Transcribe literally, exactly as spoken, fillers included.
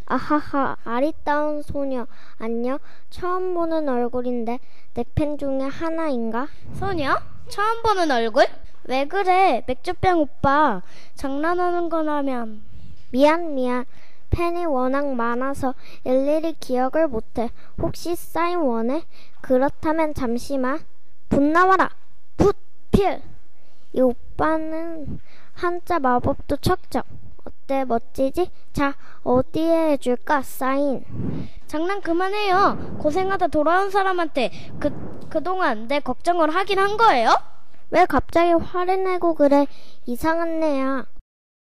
아하하, 아리따운 소녀. 안녕? 처음 보는 얼굴인데 내 팬 중에 하나인가? 소녀? 처음 보는 얼굴? 왜 그래? 맥주병 오빠. 장난하는 거라면. 미안, 미안. 팬이 워낙 많아서 일일이 기억을 못해. 혹시 사인 원해? 그렇다면 잠시만. 붓 나와라. 붓, 필. 이 오빠는 한자 마법도 척척. 어때, 멋지지? 자, 어디에 해줄까, 사인? 장난 그만해요. 고생하다 돌아온 사람한테 그, 그동안 내 걱정을 하긴 한 거예요? 왜 갑자기 화를 내고 그래? 이상한 애야.